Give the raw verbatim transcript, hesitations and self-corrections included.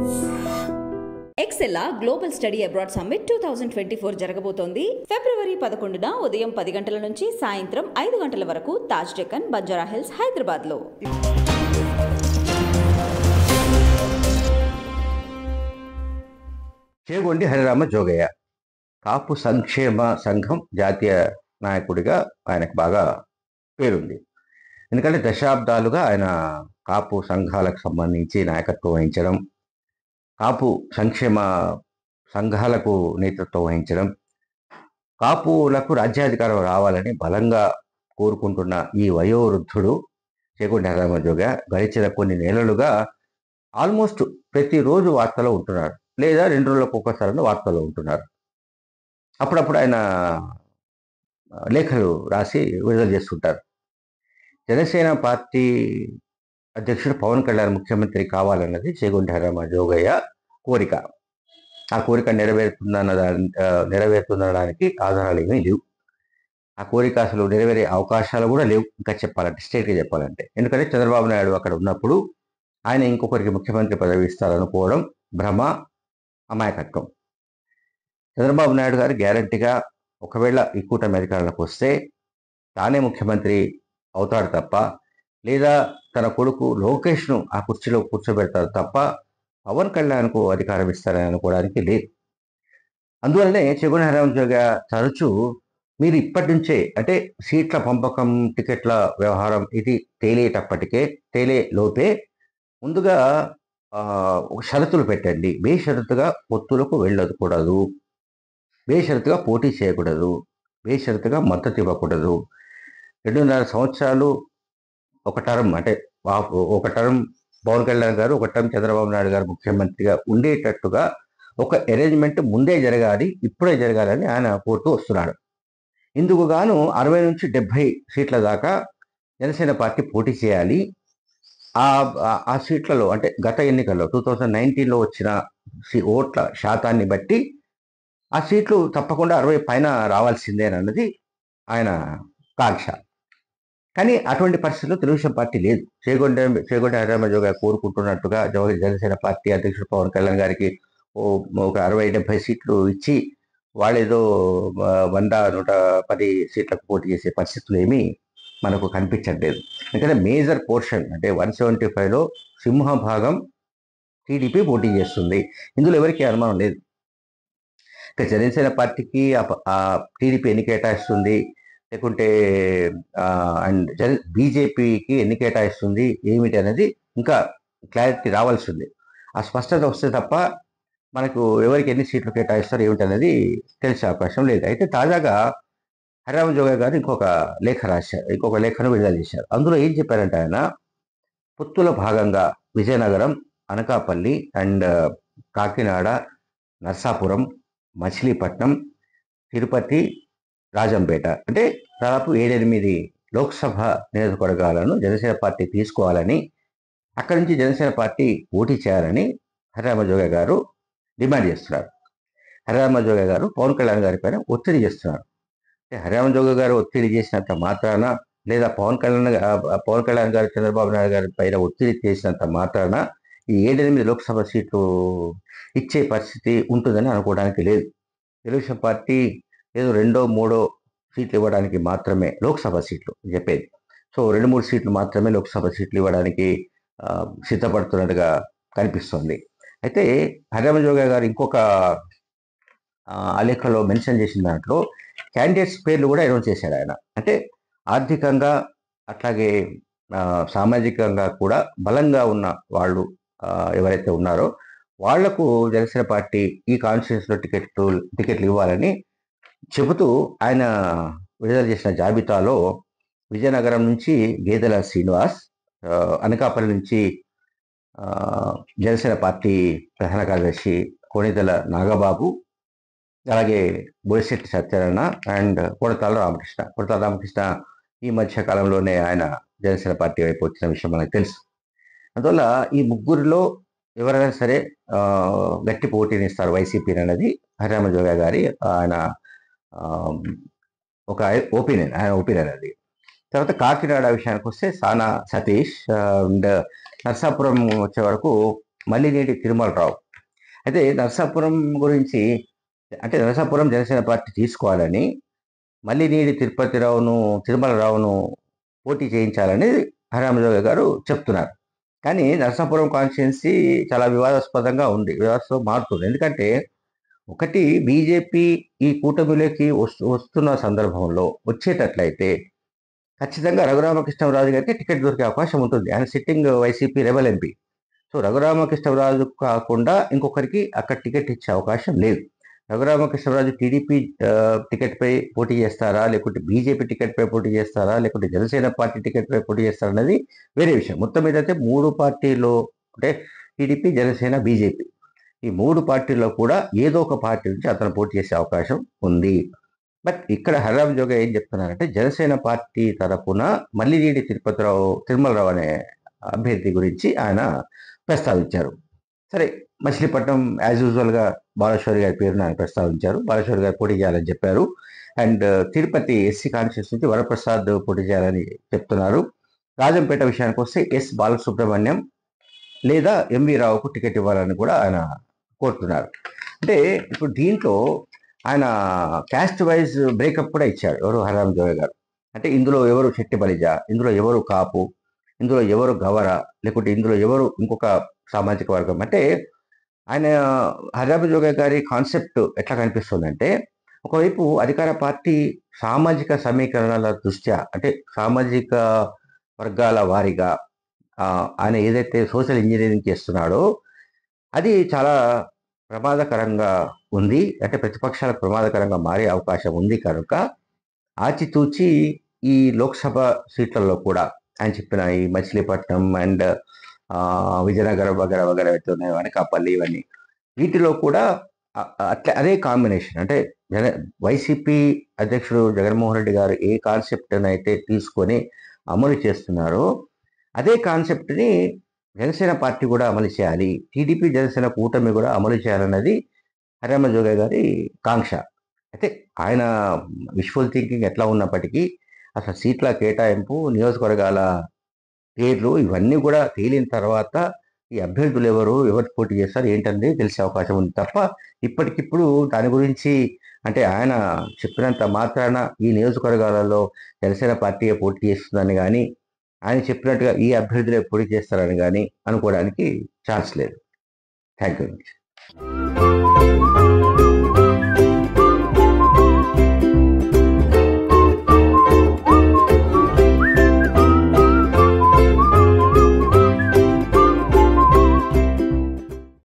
ఎక్సెల్లా global study abroad summit two thousand twenty four జరగబోతోంది. ఫిబ్రవరి పదకొండున ఉదయం పది గంటల నుంచి సాయంత్రం ఐదు గంటల వరకు తాజ్ డెక్కన్, బంజారా హిల్స్, హైదరాబాద్లో. చేగొండి హరిరామ జోగయ్య కాపు సంక్షేమ సంఘం జాతీయ నాయకుడిగా ఆయనకు బాగా పేరుంది. ఎందుకంటే దశాబ్దాలుగా ఆయన కాపు సంఘాలకు సంబంధించి నాయకత్వం వహించడం, కాపు సంక్షేమ సంఘాలకు నేతృత్వం వహించడం, కాపులకు రాజ్యాధికారం రావాలని బలంగా కోరుకుంటున్న ఈ వయోవృద్ధుడు చేగొండి హరిరామ జోగయ్య గడిచిన కొన్ని నెలలుగా ఆల్మోస్ట్ ప్రతిరోజు వార్తలో ఉంటున్నారు, లేదా రెండు రోజులకు ఒక్కసారి వార్తల్లో ఉంటున్నారు. అప్పుడప్పుడు ఆయన లేఖలు రాసి విడుదల చేస్తుంటారు. జనసేన పార్టీ అధ్యక్షుడు పవన్ కళ్యాణ్ ముఖ్యమంత్రి కావాలన్నది చేగొండి హరిరామ జోగయ్య కోరిక. ఆ కోరిక నెరవేరుతుందన్న నెరవేరుతుందనడానికి ఆధారాలు ఏమీ లేవు. ఆ కోరిక అసలు నెరవేరే అవకాశాలు కూడా లేవు, ఇంకా చెప్పాలంటే స్ట్రైట్గా చెప్పాలంటే. ఎందుకంటే చంద్రబాబు నాయుడు అక్కడ ఉన్నప్పుడు ఆయన ఇంకొకరికి ముఖ్యమంత్రి పదవి ఇస్తారనుకోవడం భ్రమ, అమాయకత్వం. చంద్రబాబు నాయుడు గారు గ్యారంటీగా ఒకవేళ ఈ కూటమి అధికారంలోకి వస్తే తానే ముఖ్యమంత్రి అవుతాడు తప్ప, లేదా తన కొడుకు లోకేష్ను ఆ కుర్చీలో కూర్చోబెడతారు తప్ప పవన్ కళ్యాణ్కు అధికారం ఇస్తారని అనుకోవడానికి లేదు. అందువల్లనే చేగొండి హరిరామ జోగయ్య తరచూ మీరు ఇప్పటి నుంచే, అంటే సీట్ల పంపకం, టికెట్ల వ్యవహారం ఇది తేలేటప్పటికే తేలే లోపే ముందుగా షరతులు పెట్టండి. బేషరతుగా పొత్తులకు వెళ్ళకూడదు, బేషరతుగా పోటీ చేయకూడదు, బేషరతుగా మద్దతు ఇవ్వకూడదు. రెండున్నర సంవత్సరాలు ఒక టర్మ్, అంటే ఒక టర్మ్ పవన్ కళ్యాణ్ గారు, ఒక టర్మ్ చంద్రబాబు నాయుడు గారు ముఖ్యమంత్రిగా ఉండేటట్టుగా ఒక అరేంజ్మెంట్ ముందే జరగాలి, ఇప్పుడే జరగాలని ఆయన కోరుతూ వస్తున్నాడు. ఇందుకు గాను అరవై నుంచి డెబ్బై సీట్ల దాకా జనసేన పార్టీ పోటీ చేయాలి. ఆ ఆ సీట్లలో, అంటే గత ఎన్నికల్లో టూ థౌజండ్ నైన్టీన్లో వచ్చిన ఓట్ల శాతాన్ని బట్టి ఆ సీట్లు తప్పకుండా అరవై పైన రావాల్సిందేనన్నది ఆయన కాంక్ష. కానీ అటువంటి పరిస్థితుల్లో తెలుగుదేశం పార్టీ లేదు. చేగొండి చేగొండి హరిరామ జోగయ్య కోరుకుంటున్నట్టుగా జనసేన పార్టీ అధ్యక్షుడు పవన్ కళ్యాణ్ గారికి ఓ ఒక అరవై డెబ్బై సీట్లు ఇచ్చి వాళ్ళేదో వంద నూట పది సీట్లకు పోటీ చేసే పరిస్థితులు ఏమీ మనకు కనిపించట్లేదు. ఎందుకంటే మేజర్ పోర్షన్, అంటే వన్ సెవెంటీ ఫైవ్లో సింహ భాగం టీడీపీ పోటీ చేస్తుంది. ఇందులో ఎవరికి అనుమానం లేదు. ఇక జనసేన పార్టీకి ఆ టీడీపీ ఎన్ని కేటాయిస్తుంది, లేకుంటే అండ్ జన బీజేపీకి ఎన్ని కేటాయిస్తుంది ఏమిటి అనేది ఇంకా క్లారిటీ రావాల్సి ఉంది. ఆ స్పష్టత వస్తే తప్ప మనకు ఎవరికి ఎన్ని సీట్లు కేటాయిస్తారు ఏమిటి అనేది తెలిసే అవకాశం లేదు. అయితే తాజాగా హరిరామ జోగయ్య గారు ఇంకొక లేఖ రాశారు, ఇంకొక లేఖను విడుదల చేశారు. అందులో ఏం చెప్పారంటే ఆయన పొత్తుల భాగంగా విజయనగరం, అనకాపల్లి అండ్ కాకినాడ, నర్సాపురం, మచిలీపట్నం, తిరుపతి, రాజంపేట, అంటే దాదాపు ఏడెనిమిది లోక్సభ నియోజకవర్గాలను జనసేన పార్టీ తీసుకోవాలని, అక్కడి నుంచి జనసేన పార్టీ పోటీ చేయాలని హరిరామ జోగయ్య గారు డిమాండ్ చేస్తున్నారు. హరిరామ జోగయ్య గారు పవన్ కళ్యాణ్ గారి పైన ఒత్తిడి చేస్తున్నారు. హరిరామ జోగయ్య గారు ఒత్తిడి చేసినంత మాత్రాన, లేదా పవన్ కళ్యాణ్ పవన్ కళ్యాణ్ గారు చంద్రబాబు నాయుడు గారి పైన ఒత్తిడి చేసినంత మాత్రాన ఈ ఏడెనిమిది లోక్సభ సీట్లు ఇచ్చే పరిస్థితి ఉంటుందని అనుకోవడానికి లేదు. తెలుగుదేశం పార్టీ ఏదో రెండో మూడో సీట్లు ఇవ్వడానికి మాత్రమే లోక్సభ సీట్లు చెప్పేది. సో రెండు మూడు సీట్లు మాత్రమే లోక్సభ సీట్లు ఇవ్వడానికి సిద్ధపడుతున్నట్టుగా కనిపిస్తుంది. అయితే హరిరామ జోగయ్య గారు ఇంకొక ఆలేఖలో మెన్షన్ చేసిన దాంట్లో క్యాండిడేట్స్ పేర్లు కూడా అనౌన్స్ చేశారు ఆయన. అంటే ఆర్థికంగా అట్లాగే సామాజికంగా కూడా బలంగా ఉన్న వాళ్ళు ఎవరైతే ఉన్నారో వాళ్లకు జనసేన పార్టీ ఈ కాన్స్టిట్యూన్సీలో టికెట్లు టికెట్లు ఇవ్వాలని చెబుతూ ఆయన విడుదల చేసిన జాబితాలో విజయనగరం నుంచి గేదెల శ్రీనివాస్, అనకాపల్లి నుంచి జనసేన పార్టీ ప్రధాన కార్యదర్శి కోణిదెల నాగబాబు, అలాగే బొలిశెట్టి సత్యనారాయణ అండ్ కొడతాల రామకృష్ణ. కొడతాల రామకృష్ణ ఈ మధ్య కాలంలోనే ఆయన జనసేన పార్టీ వైపు వచ్చిన విషయం మనకు తెలుసు. అందువల్ల ఈ ముగ్గురిలో ఎవరైనా సరే గట్టి పోటీని ఇస్తారు వైసీపీ అనేది హరిరామ జోగయ్య గారి ఆయన ఒక ఒపీనియన్, ఆయన ఒపీనియన్ అది. తర్వాత కాకినాడ విషయానికి వస్తే సానా సతీష్ అండ్ నర్సాపురం వచ్చే వరకు మల్లినేని తిరుమలరావు. అయితే నరసాపురం గురించి, అంటే నరసాపురం జనసేన పార్టీ తీసుకోవాలని మల్లినేని తిరుపతిరావును తిరుమలరావును పోటీ చేయించాలని హరిరామజోగయ్య గారు చెప్తున్నారు. కానీ నరసాపురం కాన్స్టిట్యున్సీ చాలా వివాదాస్పదంగా ఉంది, వివాదాస్పదం మారుతుంది. ఎందుకంటే ఒకటి, బీజేపీ ఈ కూటమిలోకి వస్తు వస్తున్న సందర్భంలో వచ్చేటట్లయితే ఖచ్చితంగా రఘురామకృష్ణరాజు గారికి టికెట్ దొరికే అవకాశం ఉంటుంది. ఆయన sitting YCP rebel MP. So Raghuramakrishnaraju కాకుండా ఇంకొకరికి అక్కడ టికెట్ ఇచ్చే అవకాశం లేదు. రఘురామకృష్ణరాజు టీడీపీ టికెట్పై పోటీ చేస్తారా, లేకుంటే బీజేపీ టికెట్పై పోటీ చేస్తారా, లేకుంటే జనసేన పార్టీ టికెట్పై పోటీ చేస్తారా అనేది వేరే విషయం. మొత్తం మీద అయితే మూడు పార్టీలో, అంటే టీడీపీ, జనసేన, బీజేపీ, ఈ మూడు పార్టీల్లో కూడా ఏదో ఒక పార్టీ నుంచి అతను పోటీ చేసే అవకాశం ఉంది. బట్ ఇక్కడ హరిరామజోగయ్య ఏం చెప్తున్నారంటే జనసేన పార్టీ తరఫున మల్లినేని తిరుపతిరావు తిరుమలరావు అనే అభ్యర్థి గురించి ఆయన ప్రస్తావించారు. సరే, మచిలీపట్నం యాజ్ యూజువల్గా బాలేశ్వరి గారి పేరును ఆయన ప్రస్తావించారు. బాలేశ్వరి గారు పోటీ చేయాలని చెప్పారు. అండ్ తిరుపతి ఎస్సీ కాన్స్టిట్యూన్సీ నుంచి వరప్రసాద్ పోటీ చేయాలని చెప్తున్నారు. రాజంపేట విషయానికి వస్తే ఎస్ బాలసుబ్రహ్మణ్యం లేదా ఎంవి రావుకు టికెట్ ఇవ్వాలని కూడా ఆయన కోరుతున్నారు. అంటే ఇప్పుడు దీంట్లో ఆయన క్యాస్ట్ వైజ్ బ్రేకప్ కూడా ఇచ్చాడు ఎవరు, హరిరామజోగయ్య గారు. అంటే ఇందులో ఎవరు చెట్టి బలిజ, ఇందులో ఎవరు కాపు, ఇందులో ఎవరు గవర, లేకుంటే ఇందులో ఎవరు ఇంకొక సామాజిక వర్గం. అంటే ఆయన హరిరామజోగయ్య గారి కాన్సెప్ట్ ఎట్లా కనిపిస్తుందంటే, ఒకవైపు అధికార పార్టీ సామాజిక సమీకరణల దృష్ట్యా, అంటే సామాజిక వర్గాల వారీగా ఆయన ఏదైతే సోషల్ ఇంజనీరింగ్ చేస్తున్నాడో అది చాలా ప్రమాదకరంగా ఉంది. అంటే ప్రతిపక్షాలకు ప్రమాదకరంగా మారే అవకాశం ఉంది. కనుక ఆచితూచి ఈ లోక్సభ సీట్లలో కూడా ఆయన చెప్పిన ఈ మచిలీపట్నం అండ్ విజయనగరం వగర వగర ఉన్నాయి, అనకాపల్లి, ఇవన్నీ, వీటిలో కూడా అట్లా అదే కాంబినేషన్. అంటే జన వైసీపీ అధ్యక్షుడు జగన్మోహన్ రెడ్డి గారు ఏ కాన్సెప్ట్ని అయితే తీసుకొని అమలు చేస్తున్నారో అదే కాన్సెప్ట్ని జనసేన పార్టీ కూడా అమలు చేయాలి, టీడీపీ జనసేన కూటమి కూడా అమలు చేయాలన్నది హరిరామజోగయ్య గారి కాంక్ష. అయితే ఆయన విజువల్ థింకింగ్ ఎట్లా ఉన్నప్పటికీ అసలు సీట్ల కేటాయింపు, నియోజకవర్గాల పేర్లు ఇవన్నీ కూడా తేలిన తర్వాత ఈ అభ్యర్థులు ఎవరు, ఎవరు పోటీ చేస్తారు ఏంటనేది తెలిసే అవకాశం ఉంది తప్ప ఇప్పటికిప్పుడు దాని గురించి, అంటే ఆయన చెప్పినంత మాత్రాన ఈ నియోజకవర్గాలలో జనసేన పార్టీ పోటీ చేస్తుందని కానీ, ఆయన చెప్పినట్టుగా ఈ అభ్యర్థులే పోటీ చేస్తారని కానీ అనుకోవడానికి ఛాన్స్ లేదు. Thank you.